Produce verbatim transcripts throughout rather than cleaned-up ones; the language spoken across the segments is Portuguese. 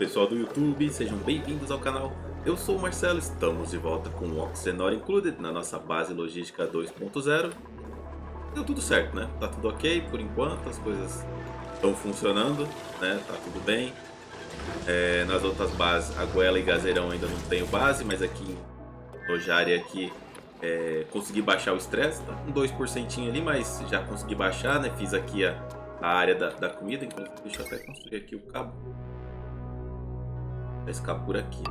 pessoal do YouTube, sejam bem-vindos ao canal. Eu sou o Marcelo, estamos de volta com o Oxenor Included na nossa base logística dois ponto zero. Deu tudo certo, né? Tá tudo ok por enquanto, as coisas estão funcionando, né? Tá tudo bem. É, nas outras bases, a Goela e Gazeirão ainda não tenho base, mas aqui no Jari aqui é, consegui baixar o estresse, tá com dois por cento ali, mas já consegui baixar, né? Fiz aqui a, a área da, da comida, inclusive deixa eu até construir aqui o cabo. Vai escapar por aqui.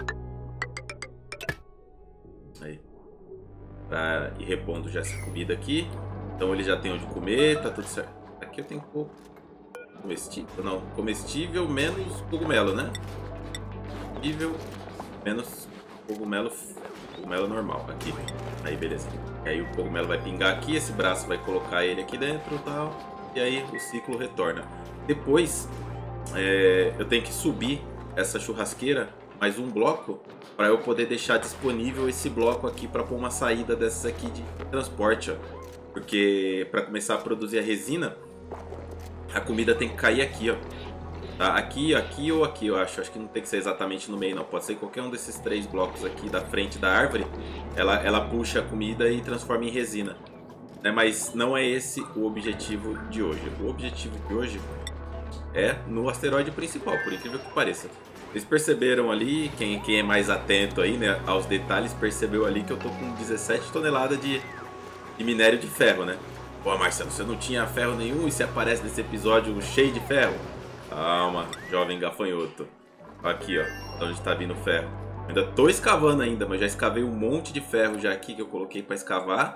Aí. Pra ir repondo já essa comida aqui. Então ele já tem onde comer, tá tudo certo. Aqui eu tenho pouco. Comestível, não. Comestível menos cogumelo, né? Comestível menos cogumelo. Cogumelo normal. Aqui. Aí, beleza. E aí o cogumelo vai pingar aqui, esse braço vai colocar ele aqui dentro e tal. E aí o ciclo retorna. Depois, é, eu tenho que subir essa churrasqueira mais um bloco para eu poder deixar disponível esse bloco aqui para pôr uma saída dessas aqui de transporte, ó. Porque para começar a produzir a resina, a comida tem que cair aqui, ó. Tá? Aqui, aqui ou aqui, eu acho. Acho que não tem que ser exatamente no meio, não. Pode ser qualquer um desses três blocos aqui da frente da árvore. Ela, ela puxa a comida e transforma em resina. Né? Mas não é esse o objetivo de hoje. O objetivo de hoje é no asteroide principal, por incrível que pareça. Vocês perceberam ali, quem, quem é mais atento aí, né, aos detalhes, percebeu ali que eu tô com dezessete toneladas de, de minério de ferro, né? Pô, Marcelo, você não tinha ferro nenhum e você aparece nesse episódio cheio de ferro? Calma, jovem gafanhoto. Aqui, ó, onde tá vindo o ferro. Ainda tô escavando ainda, mas já escavei um monte de ferro já aqui que eu coloquei pra escavar.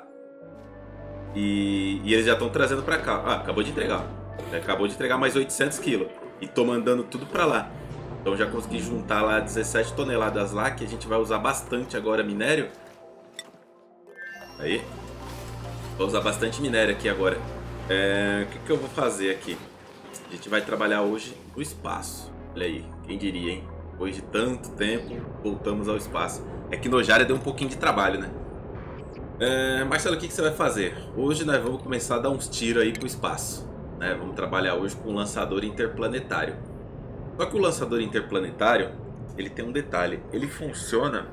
E, e eles já estão trazendo pra cá. Ah, acabou de entregar. Acabou de entregar mais oitocentos quilos. E tô mandando tudo pra lá. Então já consegui juntar lá dezessete toneladas lá, que a gente vai usar bastante agora minério. Aí. Vou usar bastante minério aqui agora. É, o que, que eu vou fazer aqui? A gente vai trabalhar hoje no espaço. Olha aí, quem diria, hein? Depois de tanto tempo, voltamos ao espaço. É que no Jari deu um pouquinho de trabalho, né? É, Marcelo, o que, que você vai fazer? Hoje nós vamos começar a dar uns tiros aí pro espaço. Né? Vamos trabalhar hoje com um lançador interplanetário. Só que o lançador interplanetário, ele tem um detalhe. Ele funciona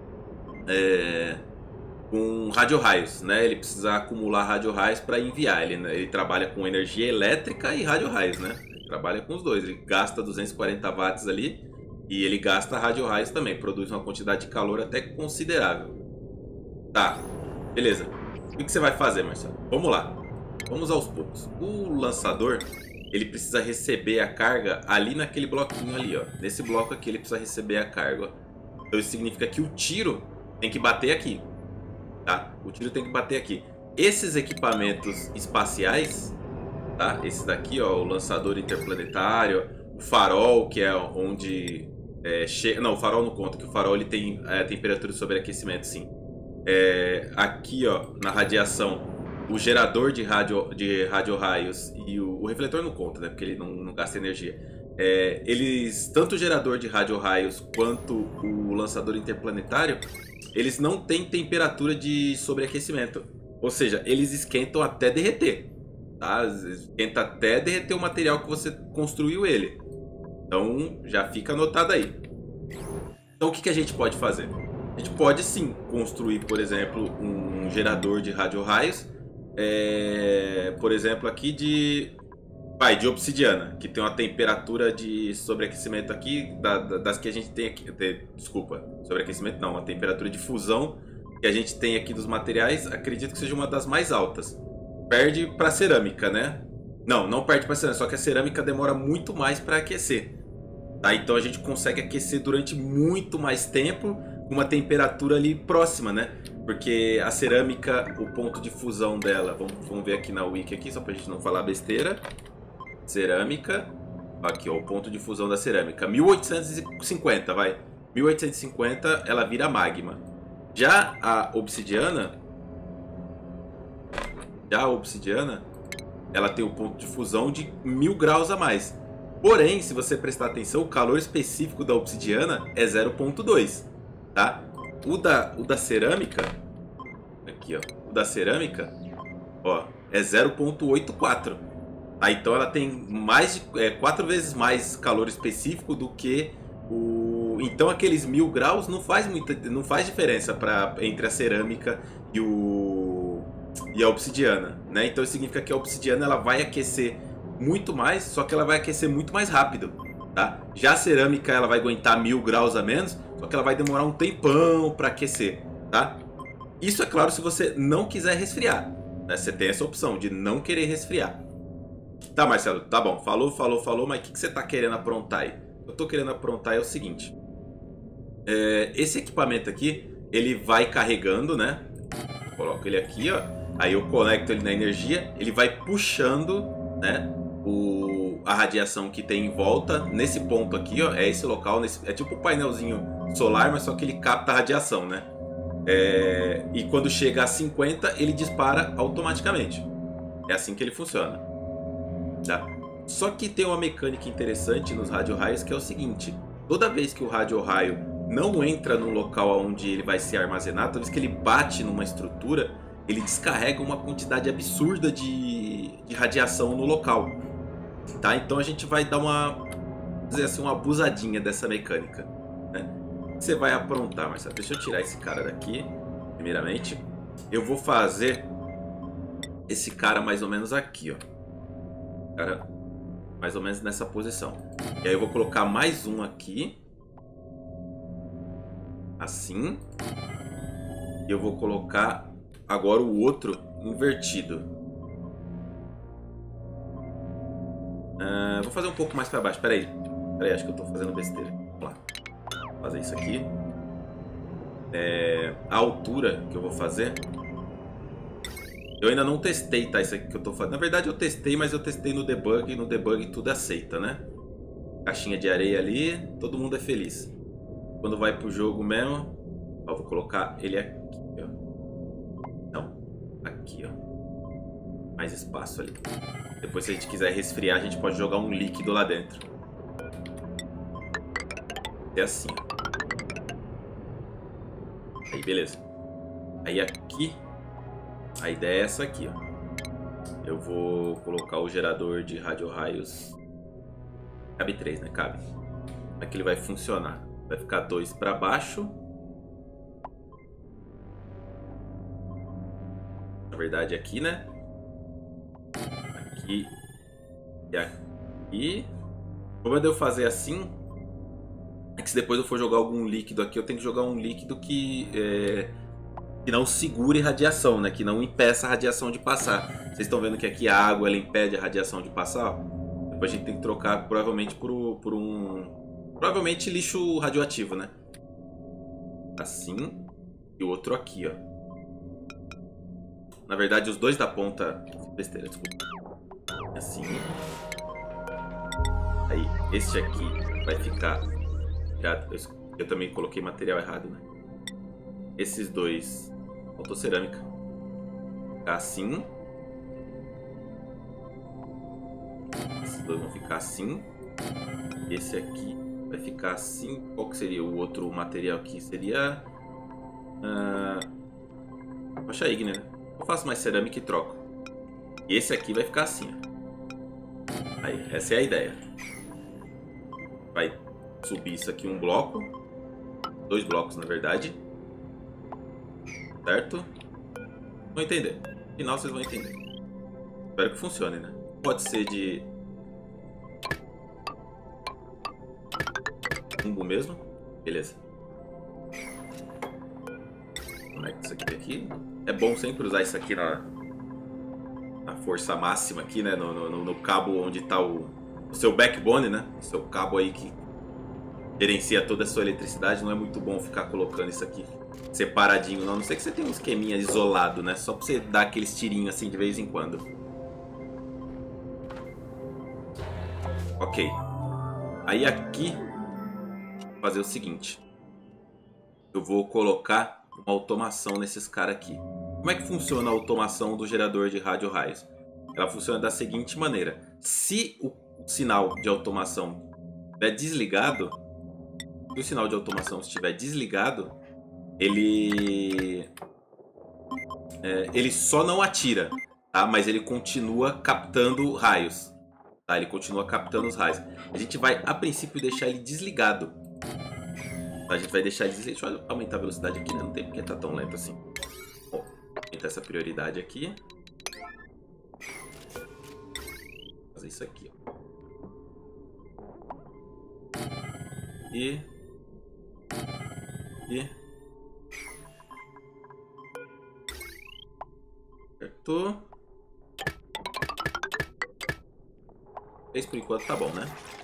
é, com radiorraios, né? Ele precisa acumular radiorraios para enviar. Ele, né? Ele trabalha com energia elétrica e radiorraios, né? Ele trabalha com os dois. Ele gasta duzentos e quarenta watts ali e ele gasta radiorraios também. Produz uma quantidade de calor até considerável. Tá, beleza. O que você vai fazer, Marcelo? Vamos lá. Vamos aos poucos. O lançador, ele precisa receber a carga ali naquele bloquinho ali, ó. Nesse bloco aqui ele precisa receber a carga, ó. Então isso significa que o tiro tem que bater aqui, tá? O tiro tem que bater aqui. Esses equipamentos espaciais, tá? Esse daqui, ó, o lançador interplanetário, o farol, que é onde é, chega... Não, o farol não conta, que o farol ele tem é, temperatura de sobreaquecimento, sim. É, aqui, ó, na radiação, o gerador de radio, de radiorraios e o, o refletor não conta, né? Porque ele não, não gasta energia. É, eles, tanto o gerador de radiorraios quanto o lançador interplanetário, eles não têm temperatura de sobreaquecimento. Ou seja, eles esquentam até derreter. Tá? Esquenta até derreter o material que você construiu ele. Então já fica anotado aí. Então o que, que a gente pode fazer? A gente pode sim construir, por exemplo, um gerador de radiorraios. É, por exemplo, aqui de, vai, de obsidiana, que tem uma temperatura de sobreaquecimento aqui da, da, das que a gente tem aqui. De, desculpa, sobreaquecimento não, a temperatura de fusão que a gente tem aqui dos materiais, acredito que seja uma das mais altas. Perde para cerâmica, né? Não, não perde para cerâmica, só que a cerâmica demora muito mais para aquecer. Tá? Então a gente consegue aquecer durante muito mais tempo com uma temperatura ali próxima, né? Porque a cerâmica, o ponto de fusão dela, vamos, vamos ver aqui na wiki aqui, só pra gente não falar besteira. Cerâmica, aqui ó, o ponto de fusão da cerâmica, mil oitocentos e cinquenta, vai. mil oitocentos e cinquenta ela vira magma. Já a obsidiana, já a obsidiana, ela tem o ponto de fusão de mil graus a mais. Porém, se você prestar atenção, o calor específico da obsidiana é zero ponto dois, tá? O da, o da cerâmica, aqui ó, o da cerâmica, ó, é zero ponto oitenta e quatro. Tá? Então ela tem mais de, é, quatro vezes mais calor específico do que o... Então aqueles mil graus não faz muita, não faz diferença pra, entre a cerâmica e, o, e a obsidiana, né? Então isso significa que a obsidiana ela vai aquecer muito mais, só que ela vai aquecer muito mais rápido. Tá? Já a cerâmica ela vai aguentar mil graus a menos, só que ela vai demorar um tempão para aquecer, tá? Isso é claro se você não quiser resfriar, né? Você tem essa opção de não querer resfriar. Tá, Marcelo, tá bom, falou, falou, falou, mas o que, que você tá querendo aprontar aí? O que eu tô querendo aprontar é o seguinte. É, esse equipamento aqui, ele vai carregando, né? Eu coloco ele aqui, ó. Aí eu conecto ele na energia, ele vai puxando, né? O, a radiação que tem em volta nesse ponto aqui, ó, é esse local, nesse, é tipo um painelzinho solar, mas só que ele capta a radiação, né? É, e quando chega a cinquenta, ele dispara automaticamente. É assim que ele funciona, tá? Só que tem uma mecânica interessante nos radio-raios que é o seguinte: toda vez que o radio-raio não entra no local onde ele vai ser armazenado, toda vez que ele bate numa estrutura, ele descarrega uma quantidade absurda de, de radiação no local. Tá? Então a gente vai dar uma, dizer assim, uma abusadinha dessa mecânica, né? Você vai aprontar, Marcelo. Deixa eu tirar esse cara daqui, primeiramente. Eu vou fazer esse cara mais ou menos aqui, ó. Cara, mais ou menos nessa posição. E aí eu vou colocar mais um aqui. Assim. E eu vou colocar agora o outro invertido. Uh, vou fazer um pouco mais para baixo. Pera aí. Pera aí, acho que eu tô fazendo besteira. Vamos lá. Vou fazer isso aqui. É, a altura que eu vou fazer. Eu ainda não testei, tá? Isso aqui que eu tô fazendo. Na verdade eu testei, mas eu testei no debug. E no debug tudo aceita, né? Caixinha de areia ali. Todo mundo é feliz. Quando vai pro jogo mesmo. Ó, vou colocar ele aqui, ó. Não. Aqui, ó. Mais espaço ali. Depois, se a gente quiser resfriar, a gente pode jogar um líquido lá dentro. É assim. Aí, beleza. Aí aqui, a ideia é essa aqui, ó. Eu vou colocar o gerador de radio-raios. Cabe três, né? Cabe. Aqui ele vai funcionar. Vai ficar dois para baixo. Na verdade, aqui, né? Aqui e aqui. O problema de eu fazer assim é que se depois eu for jogar algum líquido aqui, eu tenho que jogar um líquido que, é, que não segure radiação, né? Que não impeça a radiação de passar. Vocês estão vendo que aqui a água ela impede a radiação de passar? Ó. Depois a gente tem que trocar provavelmente por, por um... Provavelmente lixo radioativo, né? Assim. E o outro aqui, ó. Na verdade, os dois da ponta... Besteira, desculpa. Assim. Aí, este aqui vai ficar... Eu, eu também coloquei material errado, né? Esses dois... Faltou cerâmica. Ficar assim. Esses dois vão ficar assim. Esse aqui vai ficar assim. Qual que seria o outro material aqui? Seria... Uh, rocha ígnea, né? Eu faço mais cerâmica e troco. E esse aqui vai ficar assim, ó. Aí, essa é a ideia. Vai subir isso aqui um bloco. Dois blocos, na verdade. Certo? Vão entender. No final vocês vão entender. Espero que funcione, né? Pode ser de... Tumbo mesmo. Beleza. Conecta isso aqui aqui. É bom sempre usar isso aqui na... a força máxima aqui, né? No, no, no cabo onde está o, o seu backbone, né? O seu cabo aí que gerencia toda a sua eletricidade. Não é muito bom ficar colocando isso aqui separadinho, não. A não ser que você tenha um esqueminha isolado, né? Só para você dar aqueles tirinhos assim de vez em quando. Ok. Aí aqui, vou fazer o seguinte. Eu vou colocar uma automação nesses caras aqui. Como é que funciona a automação do gerador de radio-raios? Ela funciona da seguinte maneira. Se o sinal de automação estiver desligado, se o sinal de automação estiver desligado, ele, é, ele só não atira, tá? Mas ele continua captando raios. Tá, ele continua captando os raios. A gente vai, a princípio, deixar ele desligado. Tá, a gente vai deixar ele desligado. Deixa eu aumentar a velocidade aqui, né? Não tem porque tá tão lento assim. Bom, aumentar essa prioridade aqui. Vou fazer isso aqui, ó. E... E... Acertou. Esse por enquanto tá bom, né?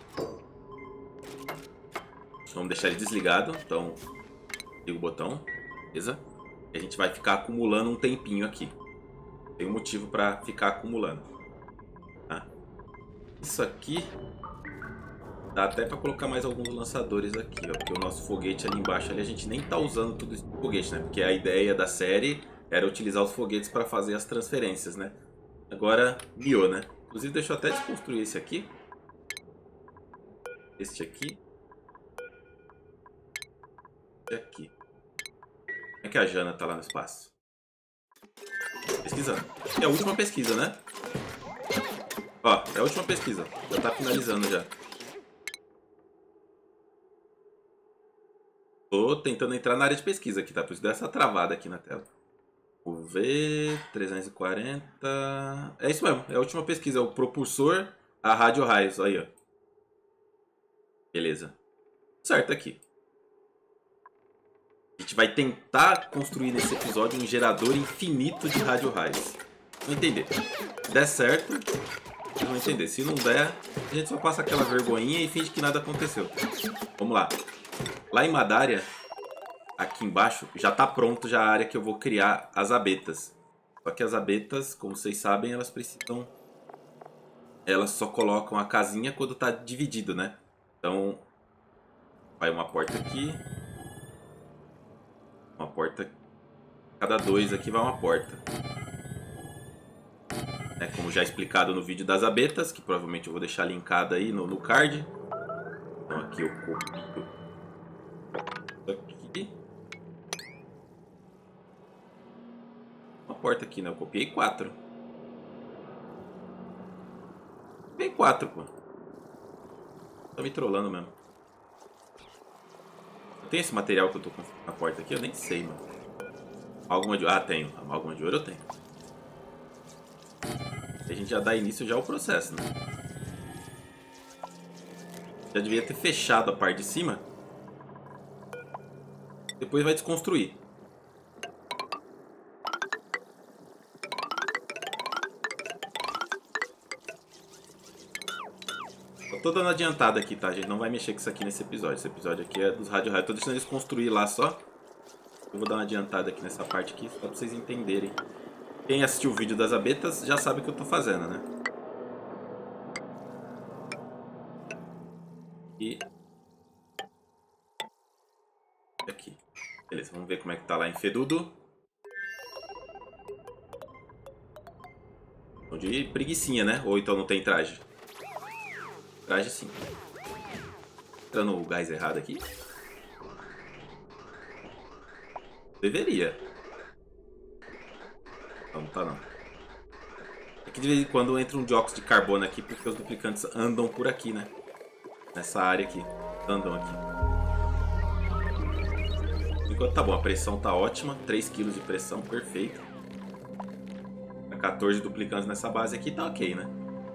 Vamos deixar ele desligado. Então, liga o botão. Beleza? E a gente vai ficar acumulando um tempinho aqui. Tem um motivo pra ficar acumulando. Tá? Isso aqui... Dá até pra colocar mais alguns lançadores aqui, ó. Porque o nosso foguete ali embaixo, ali, a gente nem tá usando tudo isso de foguete, né? Porque a ideia da série era utilizar os foguetes pra fazer as transferências, né? Agora, miou, né? Inclusive, deixa eu até desconstruir esse aqui. Este aqui. E aqui. Como é que a Jana tá lá no espaço? Pesquisando. É a última pesquisa, né? Ó, é a última pesquisa. Já tá finalizando já. Tô tentando entrar na área de pesquisa aqui, tá? Por isso deu essa travada aqui na tela. Vou ver... trezentos e quarenta... É isso mesmo, é a última pesquisa. É o propulsor a rádio raios. Aí, ó. Beleza. Certo, aqui. A gente vai tentar construir nesse episódio um gerador infinito de rádio raios. Vamos entender. Se der certo, vamos entender. Se não der, a gente só passa aquela vergonhinha e finge que nada aconteceu. Vamos lá. Lá em Madária, aqui embaixo, já está pronto já a área que eu vou criar as abetas. Só que as abetas, como vocês sabem, elas precisam... Elas só colocam a casinha quando está dividido, né? Então, vai uma porta aqui. Uma porta... Cada dois aqui vai uma porta. É, como já explicado no vídeo das abetas, que provavelmente eu vou deixar linkado aí no, no card. Então aqui eu copio aqui. Uma porta aqui, né? Eu copiei quatro. Copiei quatro, pô. Tá me trollando mesmo. Eu tenho esse material que eu tô com na porta aqui? Eu nem sei, mano. Alguma de ouro? Ah, tenho. Alguma de ouro eu tenho. A gente já dá início já ao processo, né? Já devia ter fechado a parte de cima. Depois vai desconstruir. Eu tô dando adiantada aqui, tá? A gente não vai mexer com isso aqui nesse episódio. Esse episódio aqui é dos rádio raios. Tô deixando eles construir lá só. Eu vou dar uma adiantada aqui nessa parte aqui, só pra vocês entenderem. Quem assistiu o vídeo das abetas já sabe o que eu tô fazendo, né? E... aqui. Beleza, vamos ver como é que tá lá em Fedudo. De preguicinha, né? Ou então não tem traje? Traje sim. Entrando o gás errado aqui. Deveria. Não, não tá não. Aqui de vez em quando entra um dióxido de carbono aqui, porque os duplicantes andam por aqui, né? Nessa área aqui. Andam aqui. Enquanto tá bom, a pressão tá ótima. três quilos de pressão, perfeito. quatorze duplicantes nessa base aqui, tá ok, né?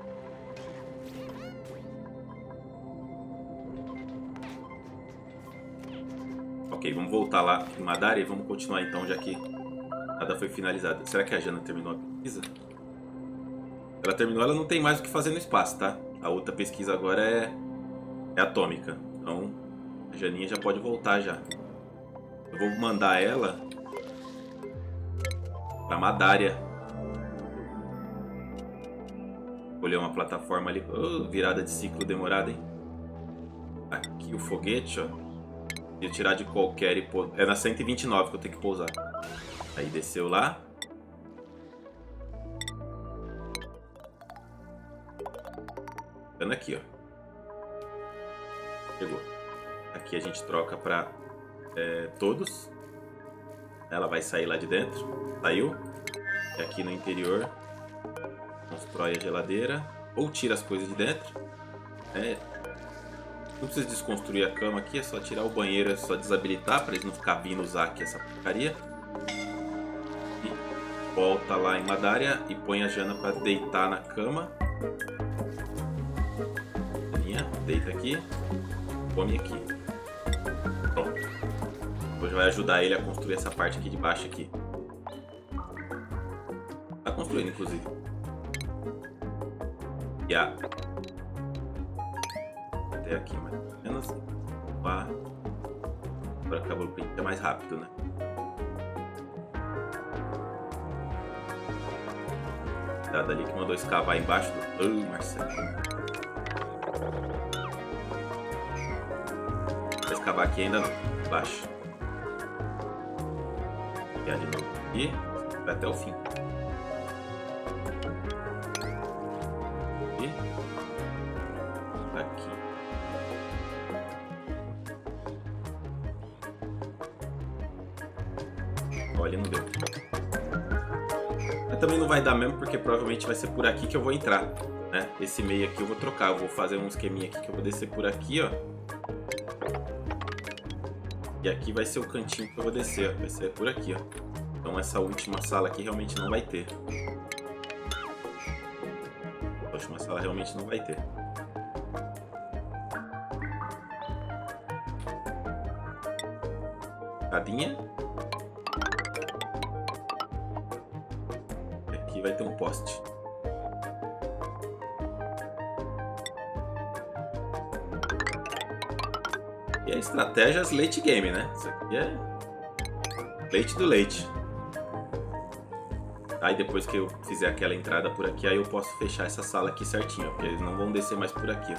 Ok, vamos voltar lá em Madária e vamos continuar então, já que nada foi finalizado. Será que a Jana terminou a pesquisa? Ela terminou, ela não tem mais o que fazer no espaço, tá? A outra pesquisa agora é, é atômica. Então, a Janinha já pode voltar já. Eu vou mandar ela pra Madária. Escolher uma plataforma ali. Oh, virada de ciclo demorada, hein? Aqui o foguete, ó. E tirar de qualquer e pôr... É na cento e vinte e nove que eu tenho que pousar. Aí desceu lá. Ficando aqui, ó. Chegou. Aqui a gente troca pra é, todos. Ela vai sair lá de dentro. Saiu. E aqui no interior constrói a geladeira. ou tira as coisas de dentro. É, não precisa desconstruir a cama aqui, é só tirar o banheiro, é só desabilitar para eles não ficar vindo usar aqui essa porcaria. E volta lá em Madária e põe a Jana para deitar na cama. Deita aqui, come aqui. Pronto. Hoje vai ajudar ele a construir essa parte aqui de baixo aqui. Tá construindo, inclusive. E a... até aqui mais ou menos. Pá. Agora acabou o print, é mais rápido, né? Cuidado ali que mandou escavar embaixo do... Ai, Marcelo. Vai escavar aqui ainda não. Baixa. E ali de novo aqui. Vai até o fim. E aqui. Olha, não deu. Mas também não vai dar mesmo, porque provavelmente vai ser por aqui que eu vou entrar, né? Esse meio aqui eu vou trocar. Eu vou fazer um esqueminha aqui que eu vou descer por aqui, ó. E aqui vai ser o cantinho que eu vou descer, ó. Vai ser por aqui, ó. Então essa última sala aqui realmente não vai ter. A última sala realmente não vai ter. Cadinha. E aqui vai ter um poste. E a estratégias late game, né? Isso aqui é leite do leite. Aí depois que eu fizer aquela entrada por aqui, aí eu posso fechar essa sala aqui certinho, porque eles não vão descer mais por aqui,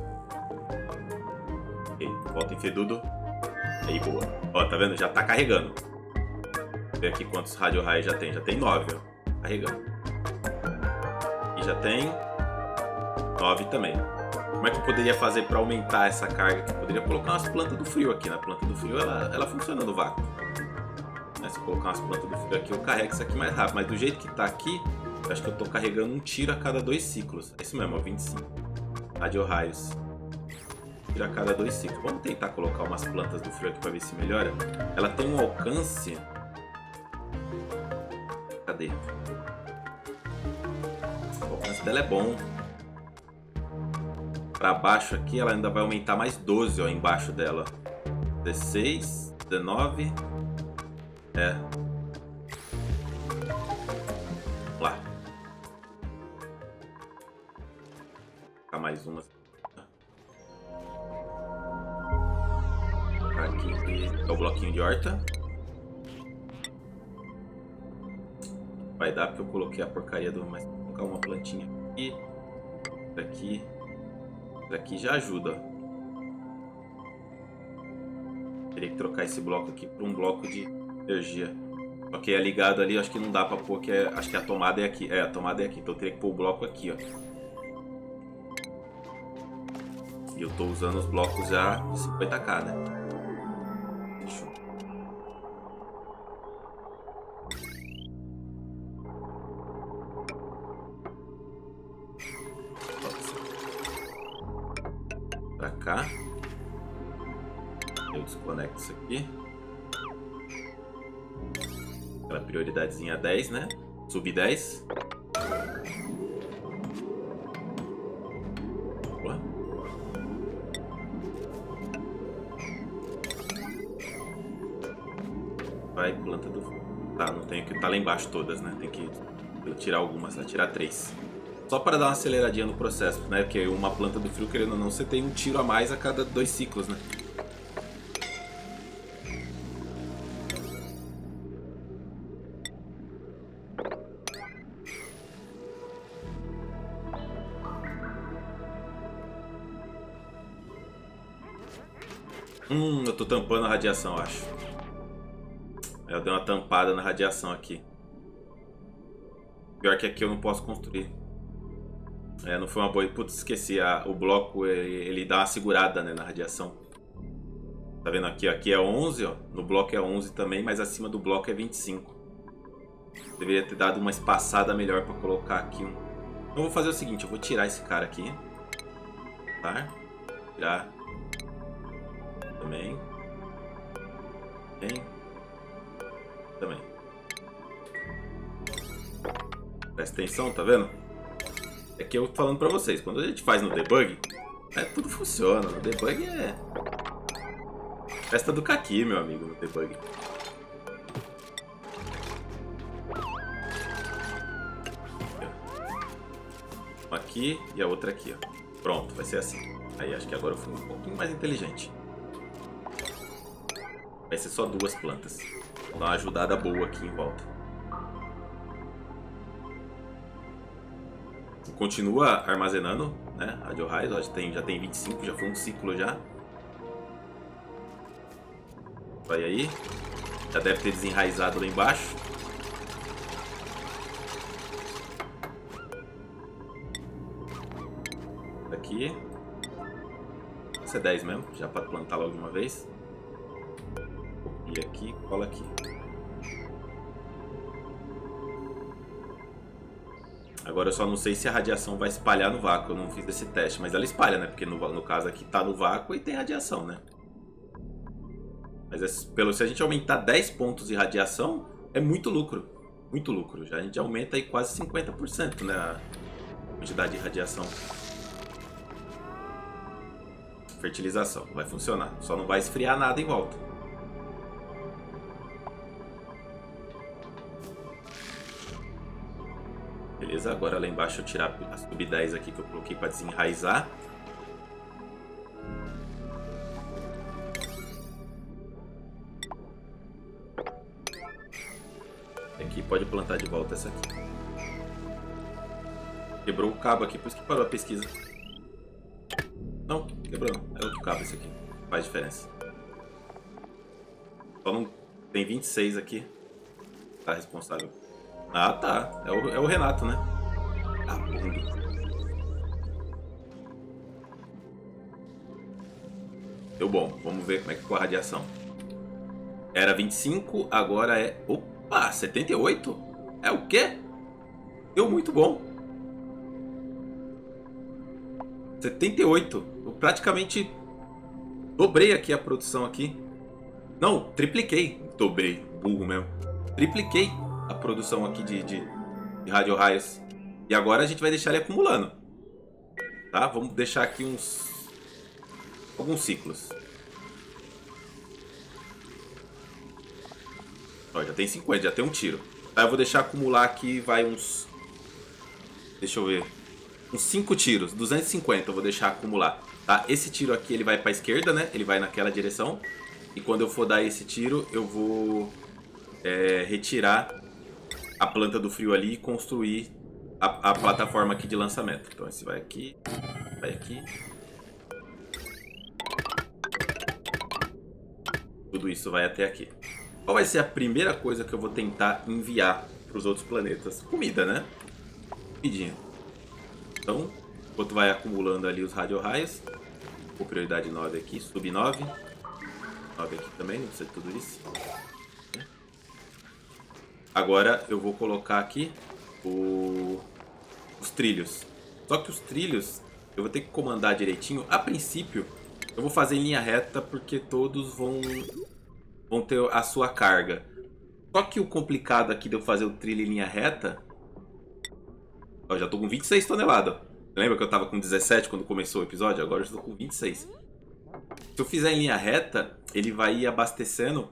ó. Ok, volta em fedudo. Aí, boa. Ó, tá vendo? Já tá carregando. Vê aqui quantos radio raios já tem. Já tem nove, ó. Carregando. E já tem nove também. Como é que eu poderia fazer para aumentar essa carga? Eu poderia colocar umas plantas do frio aqui. Na planta do frio ela, ela funciona no vácuo. Se eu colocar umas plantas do frio aqui, eu carrego isso aqui mais rápido. Mas do jeito que tá aqui, eu acho que eu tô carregando um tiro a cada dois ciclos. É isso mesmo, ó, vinte e cinco. Radio raios. Tiro a cada dois ciclos. Vamos tentar colocar umas plantas do frio aqui para ver se melhora. Ela tem um alcance... Cadê? O alcance dela é bom. Para baixo aqui, ela ainda vai aumentar mais doze, ó, embaixo dela. dezesseis, dezenove... É. Vamos lá. Vou colocar mais uma. Aqui é o bloquinho de horta. Vai dar porque eu coloquei a porcaria do... Mas vou colocar uma plantinha aqui. Aqui. Aqui já ajuda. Teria que trocar esse bloco aqui por um bloco de energia. Ok, é ligado ali, acho que não dá pra pôr, que é, acho que a tomada é aqui. É, a tomada é aqui, então eu teria que pôr o bloco aqui, ó. E eu tô usando os blocos já de cinquenta K, né? Deixa eu... Pra cá. Eu desconecto isso aqui. Aquela prioridadezinha dez, né? Subir dez. Boa. Vai, planta do... Tá, não tem que... Tá lá embaixo todas, né? Tem que eu tirar algumas, né? Tirar três. Só para dar uma aceleradinha no processo, né? Porque uma planta do frio, querendo ou não, você tem um tiro a mais a cada dois ciclos, né? Hum, eu tô tampando a radiação, acho. Eu dei uma tampada na radiação aqui. Pior que aqui eu não posso construir. É, não foi uma boa... Putz, esqueci. A, o bloco, ele, ele dá uma segurada, né, na radiação. Tá vendo aqui? Aqui é onze, ó. No bloco é onze também, mas acima do bloco é vinte e cinco. Deveria ter dado uma espaçada melhor pra colocar aqui um... Então eu vou fazer o seguinte, eu vou tirar esse cara aqui. Tá? Tirar. Também. Também. Também. Presta atenção, tá vendo? É que eu tô falando pra vocês, quando a gente faz no debug, é, tudo funciona. No debug é festa do caqui, meu amigo, no debug. Uma aqui e a outra aqui, ó. Pronto, vai ser assim. Aí acho que agora eu fui um pouquinho mais inteligente. Vai ser só duas plantas. Vou dar uma ajudada boa aqui em volta. Continua armazenando, né? Radio Raios, já tem, já tem vinte e cinco, já foi um ciclo já. Vai aí. Já deve ter desenraizado lá embaixo. Aqui. Isso é dez mesmo, já para plantar logo de uma vez. Copia aqui, cola aqui. Agora eu só não sei se a radiação vai espalhar no vácuo, eu não fiz esse teste, mas ela espalha, né? Porque no, no caso aqui tá no vácuo e tem radiação, né? Mas é, pelo, se a gente aumentar dez pontos de radiação, é muito lucro. Muito lucro. Já a gente aumenta aí quase cinquenta por cento, né? A quantidade de radiação. Fertilização, vai funcionar. Só não vai esfriar nada em volta. Beleza, agora lá embaixo eu tirar a sub dez aqui que eu coloquei para desenraizar. Aqui pode plantar de volta essa aqui. Quebrou o cabo aqui, por isso que parou a pesquisa. Não, quebrou não. É outro cabo esse aqui. Faz diferença. Só não tem vinte e seis aqui. Tá responsável. Ah, tá. É o, é o Renato, né? Ah, bundo. Deu bom. Vamos ver como é que ficou a radiação. Era vinte e cinco, agora é... Opa, setenta e oito? É o quê? Deu muito bom. setenta e oito. Eu praticamente dobrei aqui a produção aqui. Não, tripliquei. Dobrei. Burro mesmo. Tripliquei a produção aqui de, de, de Radio Raios. E agora a gente vai deixar ele acumulando. Tá? Vamos deixar aqui uns... alguns ciclos. Ó, já tem cinquenta, já tem um tiro. Tá, eu vou deixar acumular aqui, vai uns... Deixa eu ver. Uns cinco tiros, duzentos e cinquenta eu vou deixar acumular. Tá? Esse tiro aqui ele vai para a esquerda, né? Ele vai naquela direção. E quando eu for dar esse tiro, eu vou é, retirar a planta do frio ali e construir a, a plataforma aqui de lançamento. Então esse vai aqui, vai aqui. Tudo isso vai até aqui. Qual vai ser a primeira coisa que eu vou tentar enviar para os outros planetas? Comida, né? Comidinha. Então, enquanto vai acumulando ali os radio-raios, com prioridade nove aqui, sub nove. nove aqui também, não precisa de tudo isso. Agora eu vou colocar aqui o... os trilhos. Só que os trilhos eu vou ter que comandar direitinho. A princípio, eu vou fazer em linha reta porque todos vão, vão ter a sua carga. Só que o complicado aqui de eu fazer o trilho em linha reta... Ó, já tô com vinte e seis toneladas. Lembra que eu tava com dezessete quando começou o episódio? Agora eu já tô com vinte e seis. Se eu fizer em linha reta, ele vai ir abastecendo...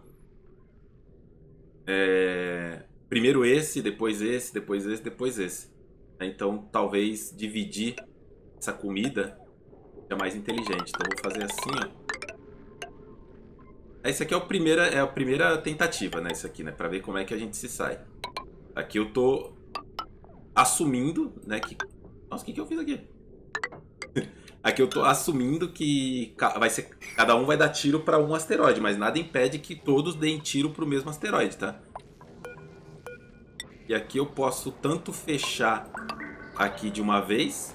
É... Primeiro esse, depois esse, depois esse, depois esse. Então, talvez dividir essa comida seja mais inteligente. Então, vou fazer assim, ó. Esse aqui é, o primeira, é a primeira tentativa, né? Isso aqui, né? Pra ver como é que a gente se sai. Aqui eu tô assumindo, né? Que... Nossa, o que, que eu fiz aqui? Aqui eu tô assumindo que vai ser... cada um vai dar tiro pra um asteroide, mas nada impede que todos deem tiro pro mesmo asteroide, tá? E aqui eu posso tanto fechar aqui de uma vez,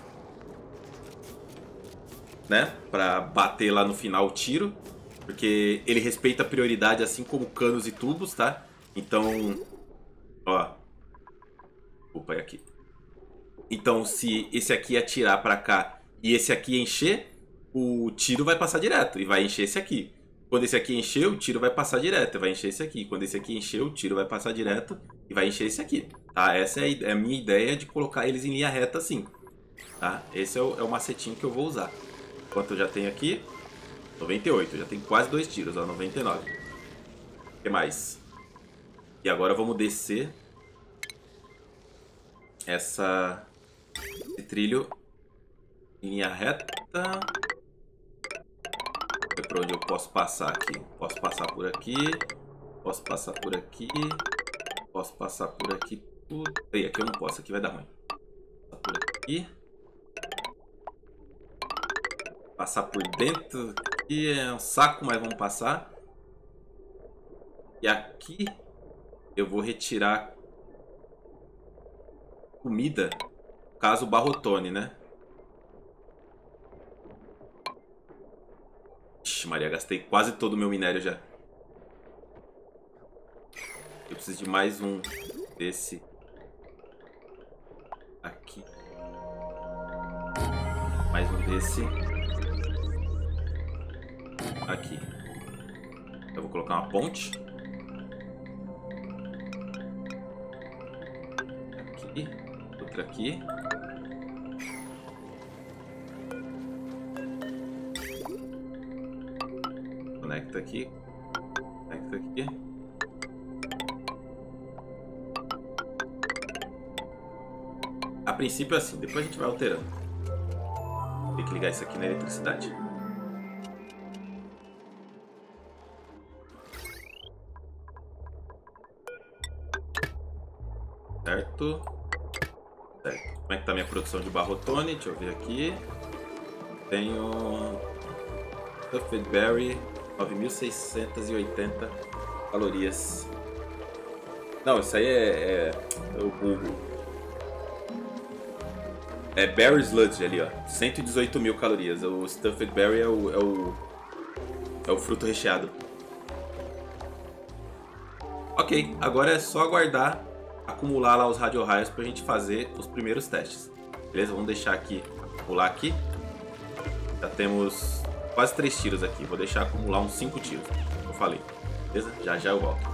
né? Pra bater lá no final o tiro. Porque ele respeita a prioridade assim como canos e tubos, tá? Então, ó. Opa, é aqui. Então, se esse aqui atirar pra cá e esse aqui encher, o tiro vai passar direto e vai encher esse aqui. Quando esse aqui encher, o tiro vai passar direto e vai encher esse aqui. Quando esse aqui encher, o tiro vai passar direto e vai encher esse aqui. Tá? Essa é a minha ideia de colocar eles em linha reta assim. Tá? Esse é o, é o macetinho que eu vou usar. Quanto eu já tenho aqui? noventa e oito. Já tem quase dois tiros, ó, noventa e nove. O que mais? E agora vamos descer essa, esse trilho em linha reta. Por onde eu posso passar aqui? Posso passar por aqui. Posso passar por aqui. Posso passar por aqui. Tudo. Ei, aqui eu não posso. Aqui vai dar ruim. Passar por aqui. Passar por dentro. Aqui é um saco, mas vamos passar. E aqui eu vou retirar comida. Caso barrotone, né? Ixi, Maria, gastei quase todo o meu minério já. Eu preciso de mais um desse aqui. Mais um desse aqui. Eu vou colocar uma ponte. Aqui. Outra aqui. Conecta aqui. Conecta aqui. A princípio é assim, depois a gente vai alterando. Tem que ligar isso aqui na eletricidade. Certo. Certo. Como é que tá a minha produção de barrotone? Deixa eu ver aqui. Tenho Stuffed Berry, nove mil seiscentos e oitenta calorias. Não, isso aí é, é, é o bulbo. É Berry Sludge ali, ó. cento e dezoito mil calorias. O Stuffed Berry é o, é o, é o fruto recheado. Ok, agora é só aguardar acumular lá os radio-raios pra gente fazer os primeiros testes. Beleza? Vamos deixar aqui, pular aqui. Já temos quase três tiros aqui. Vou deixar acumular uns cinco tiros, como eu falei. Beleza? Já já eu volto.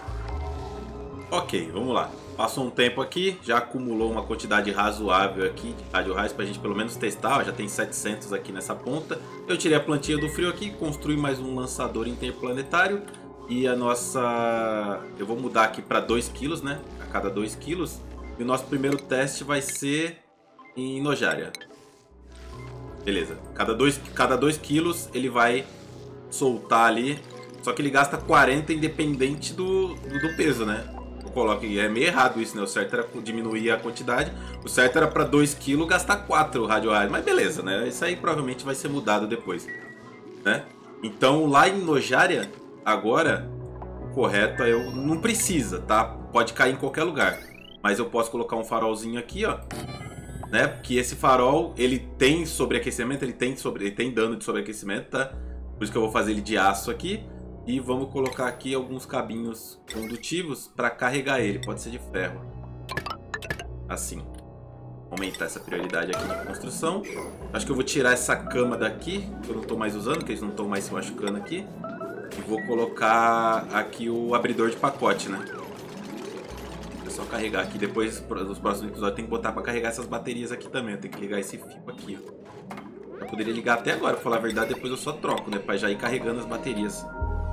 Ok, vamos lá. Passou um tempo aqui, já acumulou uma quantidade razoável aqui de radio-raios pra gente pelo menos testar. Ó, já tem setecentos aqui nessa ponta. Eu tirei a plantinha do frio aqui, construí mais um lançador interplanetário. E a nossa... eu vou mudar aqui para dois quilos, né? A cada dois quilos. E o nosso primeiro teste vai ser em Nojária. Beleza. Cada dois, cada dois quilos ele vai soltar ali. Só que ele gasta quarenta independente do, do, do peso, né? Eu coloco, é meio errado isso, né? O certo era diminuir a quantidade. O certo era para dois quilos gastar quatro radio-raios. Mas beleza, né? Isso aí provavelmente vai ser mudado depois, né? Então lá em Nojária... agora, o correto é eu... não precisa, tá? Pode cair em qualquer lugar. Mas eu posso colocar um farolzinho aqui, ó. Né? Porque esse farol, ele tem sobreaquecimento, ele tem, sobre... ele tem dano de sobreaquecimento, tá? Por isso que eu vou fazer ele de aço aqui. E vamos colocar aqui alguns cabinhos condutivos para carregar ele. Pode ser de ferro. Assim. Aumentar essa prioridade aqui de construção. Acho que eu vou tirar essa cama daqui, que eu não estou mais usando, que eles não estão mais se machucando aqui. E vou colocar aqui o abridor de pacote, né? É só carregar aqui. Depois, nos próximos episódios, tem que botar para carregar essas baterias aqui também. Tem que ligar esse fio aqui, ó. Eu poderia ligar até agora, pra falar a verdade. Depois eu só troco, né? Pra já ir carregando as baterias.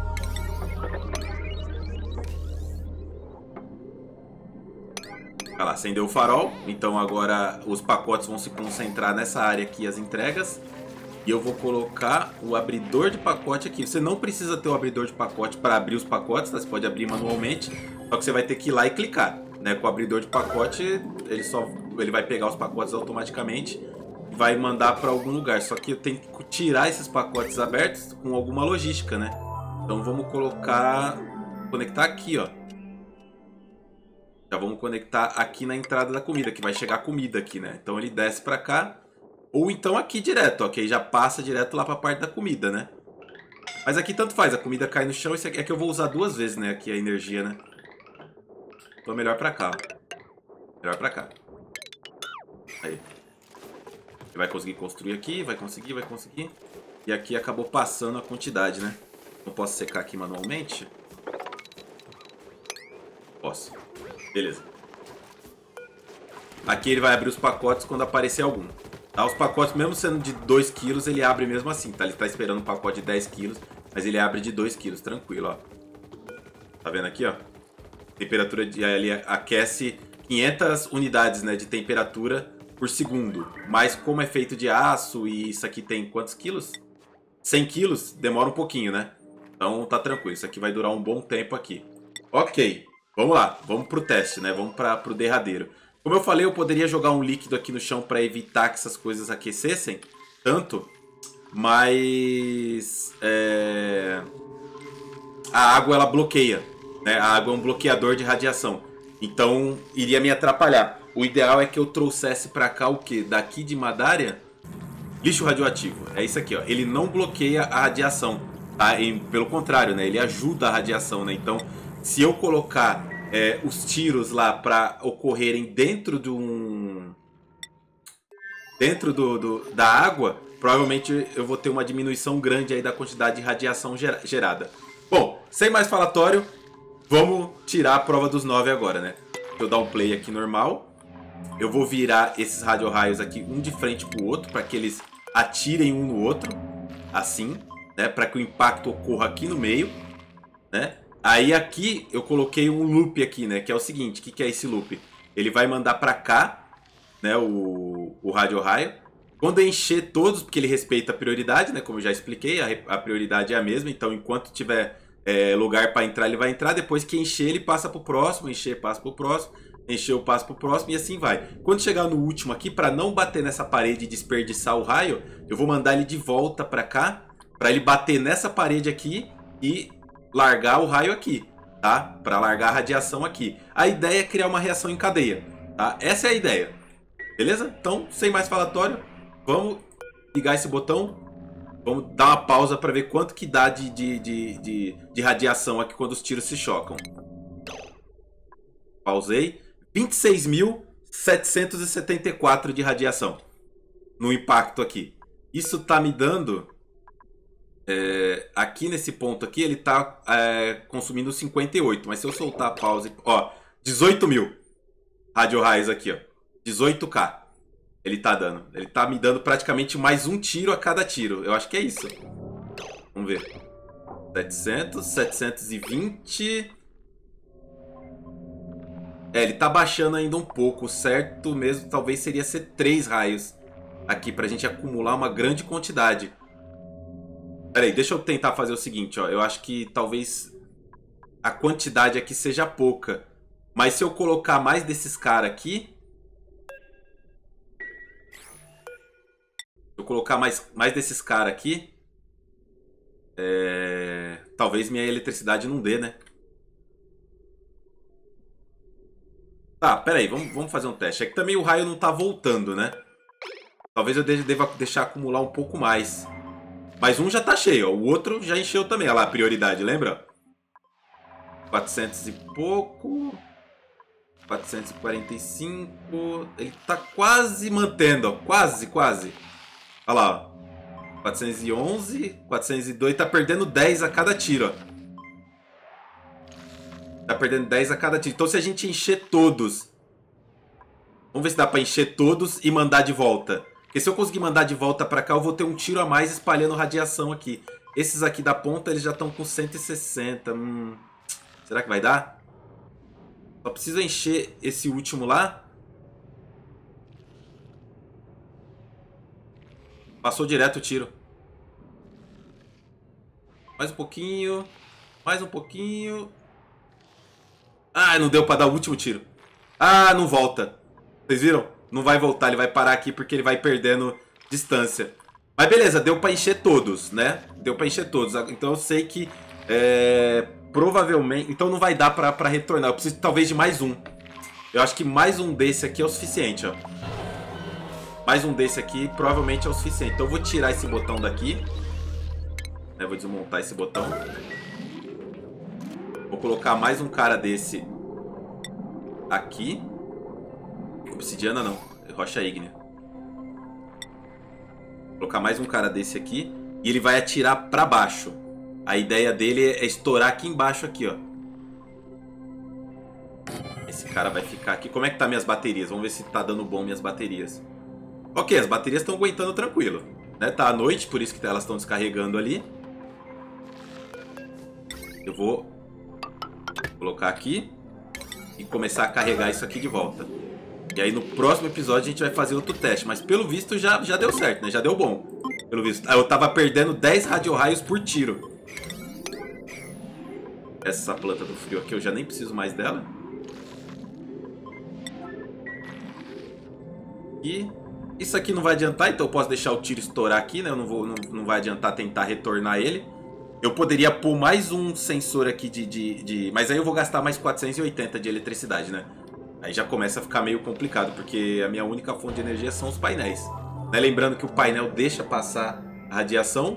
Olha lá, acendeu o farol. Então agora os pacotes vão se concentrar nessa área aqui, as entregas. E eu vou colocar o abridor de pacote aqui. Você não precisa ter o abridor de pacote para abrir os pacotes, tá? Você pode abrir manualmente. Só que você vai ter que ir lá e clicar, né? Com o abridor de pacote, ele só ele vai pegar os pacotes automaticamente e vai mandar para algum lugar. Só que eu tenho que tirar esses pacotes abertos com alguma logística, né? Então vamos colocar... conectar aqui, ó. Já vamos conectar aqui na entrada da comida, que vai chegar comida aqui, né? Então ele desce para cá. Ou então aqui direto, ok? Já passa direto lá pra parte da comida, né? Mas aqui tanto faz, a comida cai no chão. Isso aqui é que eu vou usar duas vezes, né? Aqui a energia, né? Então melhor pra cá, ó. Melhor pra cá. Aí. Ele vai conseguir construir aqui, vai conseguir, vai conseguir. E aqui acabou passando a quantidade, né? Não posso secar aqui manualmente? Posso. Beleza. Aqui ele vai abrir os pacotes quando aparecer algum. Tá? Os pacotes, mesmo sendo de dois quilos, ele abre mesmo assim, tá? Ele tá esperando um pacote de dez quilos, mas ele abre de dois quilos, tranquilo, ó. Tá vendo aqui, ó? Temperatura de... Ele aquece quinhentas unidades, né, de temperatura por segundo. Mas como é feito de aço e isso aqui tem quantos quilos? cem quilos, demora um pouquinho, né? Então tá tranquilo, isso aqui vai durar um bom tempo aqui. Ok, vamos lá, vamos pro teste, né? Vamos para pro derradeiro. Como eu falei, eu poderia jogar um líquido aqui no chão para evitar que essas coisas aquecessem tanto, mas é... a água ela bloqueia, né? A água é um bloqueador de radiação, então iria me atrapalhar. O ideal é que eu trouxesse para cá o que? Daqui de Madária, lixo radioativo. É isso aqui, ó. Ele não bloqueia a radiação, tá? E, pelo contrário, né? Ele ajuda a radiação, né? Então, se eu colocar é, os tiros lá para ocorrerem dentro de um... dentro do, do, da água, provavelmente eu vou ter uma diminuição grande aí da quantidade de radiação gerada. Bom, sem mais falatório, vamos tirar a prova dos nove agora, né? Deixa eu dar um play aqui normal. Eu vou virar esses radio-raios aqui um de frente pro outro, para que eles atirem um no outro, assim, né? Para que o impacto ocorra aqui no meio, né? Aí aqui eu coloquei um loop aqui, né? Que é o seguinte, o que, que é esse loop? Ele vai mandar para cá, né? O, o radio-raio. Quando encher todos, porque ele respeita a prioridade, né? Como eu já expliquei, a, a prioridade é a mesma. Então, enquanto tiver é, lugar para entrar, ele vai entrar. Depois que encher, ele passa pro próximo. Encher, passa pro próximo. Encher, eu passo pro próximo e assim vai. Quando chegar no último aqui, para não bater nessa parede e desperdiçar o raio, eu vou mandar ele de volta para cá, para ele bater nessa parede aqui e largar o raio aqui, tá? Para largar a radiação aqui. A ideia é criar uma reação em cadeia, tá? Essa é a ideia. Beleza? Então, sem mais falatório, vamos ligar esse botão. Vamos dar uma pausa para ver quanto que dá de, de, de, de, de radiação aqui quando os tiros se chocam. Pausei. vinte e seis mil setecentos e setenta e quatro de radiação no impacto aqui. Isso tá me dando... É, aqui nesse ponto aqui, ele tá é, consumindo cinquenta e oito. Mas se eu soltar a pausa... Ó, dezoito mil radio-raios aqui, ó. dezoito K. Ele tá dando. Ele tá me dando praticamente mais um tiro a cada tiro. Eu acho que é isso. Vamos ver. setecentos, setecentos e vinte... É, ele tá baixando ainda um pouco. Certo mesmo, talvez seria ser três raios aqui pra gente acumular uma grande quantidade. Pera aí, deixa eu tentar fazer o seguinte, ó. Eu acho que talvez a quantidade aqui seja pouca. Mas se eu colocar mais desses caras aqui... Se eu colocar mais, mais desses caras aqui... É... Talvez minha eletricidade não dê, né? Tá, pera aí, vamos, vamos fazer um teste. É que também o raio não tá voltando, né? Talvez eu deva deixar acumular um pouco mais. Mas um já tá cheio, ó. O outro já encheu também. Olha lá, a prioridade, lembra? quatrocentos e pouco. quatrocentos e quarenta e cinco. Ele tá quase mantendo, ó. Quase, quase. Olha lá, ó. quatrocentos e onze. quatrocentos e dois. Tá perdendo dez a cada tiro, ó. Tá perdendo dez a cada tiro. Então se a gente encher todos... Vamos ver se dá pra encher todos e mandar de volta. Porque se eu conseguir mandar de volta pra cá, eu vou ter um tiro a mais espalhando radiação aqui. Esses aqui da ponta, eles já estão com cento e sessenta. Hum, será que vai dar? Só preciso encher esse último lá. Passou direto o tiro. Mais um pouquinho. Mais um pouquinho. Ah, não deu pra dar o último tiro. Ah, não volta. Vocês viram? Não vai voltar, ele vai parar aqui porque ele vai perdendo distância. Mas beleza, deu pra encher todos, né? Deu pra encher todos. Então eu sei que é, provavelmente... Então não vai dar pra, pra retornar. Eu preciso talvez de mais um. Eu acho que mais um desse aqui é o suficiente, ó. Mais um desse aqui provavelmente é o suficiente. Então eu vou tirar esse botão daqui. Eu vou desmontar esse botão. Vou colocar mais um cara desse aqui. Obsidiana não, rocha ígnea. Colocar mais um cara desse aqui. E ele vai atirar pra baixo. A ideia dele é estourar aqui embaixo, aqui, ó. Esse cara vai ficar aqui. Como é que tá minhas baterias? Vamos ver se tá dando bom minhas baterias. Ok, as baterias estão aguentando tranquilo, né? Tá à noite, por isso que elas estão descarregando ali. Eu vou colocar aqui e começar a carregar isso aqui de volta. E aí no próximo episódio a gente vai fazer outro teste. Mas pelo visto já, já deu certo, né? Já deu bom. Pelo visto. Eu tava perdendo dez radio-raios por tiro. Essa planta do frio aqui eu já nem preciso mais dela. E isso aqui não vai adiantar, então eu posso deixar o tiro estourar aqui, né? Eu não, vou, não, não vai adiantar tentar retornar ele. Eu poderia pôr mais um sensor aqui de, de, de... Mas aí eu vou gastar mais quatrocentos e oitenta de eletricidade, né? Aí já começa a ficar meio complicado, porque a minha única fonte de energia são os painéis. Né? Lembrando que o painel deixa passar a radiação.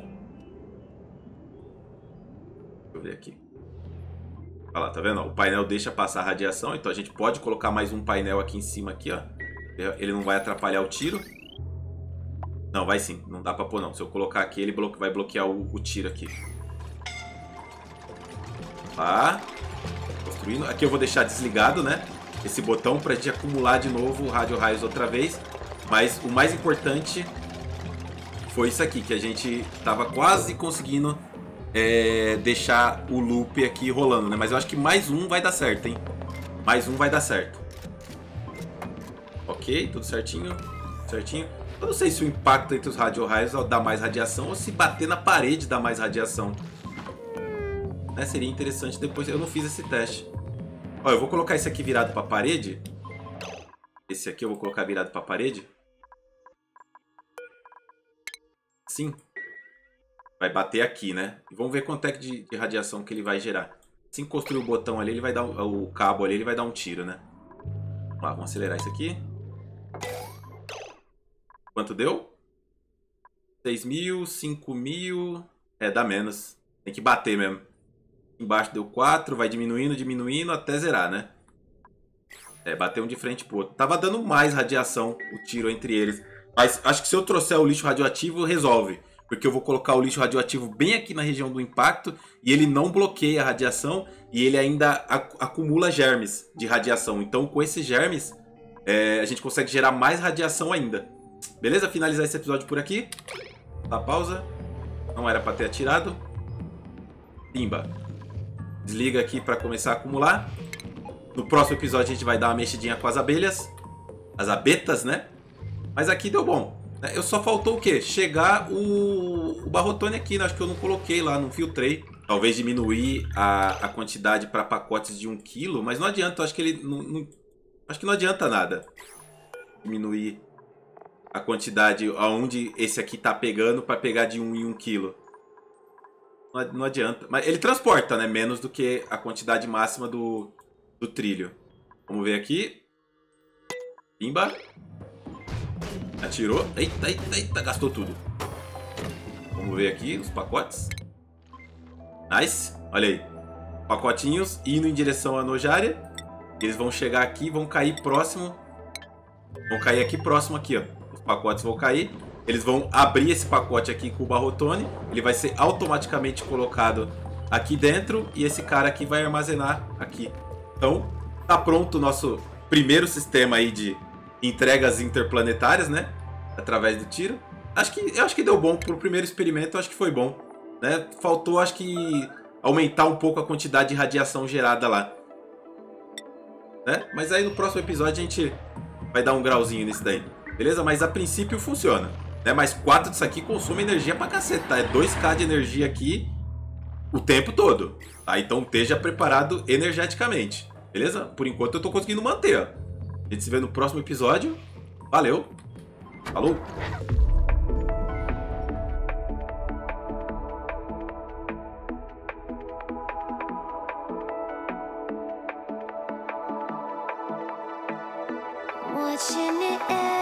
Deixa eu ver aqui. Olha lá, tá vendo? O painel deixa passar a radiação, então a gente pode colocar mais um painel aqui em cima, aqui, ó. Ele não vai atrapalhar o tiro. Não, vai sim. Não dá pra pôr, não. Se eu colocar aqui, ele blo- vai bloquear o, o tiro aqui. Tá. Construindo. Aqui eu vou deixar desligado, né? Esse botão pra gente acumular de novo o radio-raios outra vez. Mas o mais importante foi isso aqui, que a gente tava quase conseguindo é, deixar o loop aqui rolando, né? Mas eu acho que mais um vai dar certo, hein? Mais um vai dar certo. Ok, tudo certinho. Certinho. Eu não sei se o impacto entre os radio-raios dá mais radiação ou se bater na parede dá mais radiação. Né? Seria interessante depois. Eu não fiz esse teste. Ó, eu vou colocar esse aqui virado para a parede. Esse aqui eu vou colocar virado para a parede. Sim. Vai bater aqui, né? E vamos ver quanto é de, de radiação que ele vai gerar. Assim que construir o botão ali, ele vai dar um, o cabo ali, ele vai dar um tiro, né? Vamos lá, vamos acelerar isso aqui. Quanto deu? seis mil, cinco mil... É, dá menos. Tem que bater mesmo. Embaixo deu quatro, vai diminuindo, diminuindo até zerar, né? É, bater um de frente pro outro. Tava dando mais radiação o tiro entre eles. Mas acho que se eu trouxer o lixo radioativo, resolve. Porque eu vou colocar o lixo radioativo bem aqui na região do impacto e ele não bloqueia a radiação e ele ainda ac acumula germes de radiação. Então, com esses germes, é, a gente consegue gerar mais radiação ainda. Beleza? Finalizar esse episódio por aqui. Dá pausa. Não era para ter atirado. Pimba. Desliga aqui para começar a acumular. No próximo episódio a gente vai dar uma mexidinha com as abelhas. As abetas, né? Mas aqui deu bom. Eu só faltou o quê? Chegar o, o barrotone aqui, né? Acho que eu não coloquei lá, não filtrei. Talvez diminuir a, a quantidade para pacotes de um quilo. Mas não adianta, eu acho que ele... Não, não, acho que não adianta nada. Diminuir a quantidade aonde esse aqui tá pegando para pegar de um em um quilo. Não, não adianta. Mas ele transporta, né? Menos do que a quantidade máxima do, do trilho. Vamos ver aqui. Pimba. Atirou. Eita, eita, eita. Gastou tudo. Vamos ver aqui os pacotes. Nice. Olha aí. Pacotinhos indo em direção à Nojária. Eles vão chegar aqui, vão cair próximo. Vão cair aqui próximo aqui, ó. Os pacotes vão cair. Eles vão abrir esse pacote aqui com o barrotone. Ele vai ser automaticamente colocado aqui dentro. E esse cara aqui vai armazenar aqui. Então, tá pronto o nosso primeiro sistema aí de entregas interplanetárias, né? Através do tiro. Acho que, eu acho que deu bom pro primeiro experimento. Acho que foi bom, né? Faltou, acho que, aumentar um pouco a quantidade de radiação gerada lá, né? Mas aí no próximo episódio a gente vai dar um grauzinho nisso daí, beleza? Mas a princípio funciona, né? Mas quatro disso aqui consome energia pra caceta, tá? É dois K de energia aqui o tempo todo, tá? Então esteja preparado energeticamente, beleza? Por enquanto eu tô conseguindo manter, ó. A gente se vê no próximo episódio. Valeu. Falou. Watching it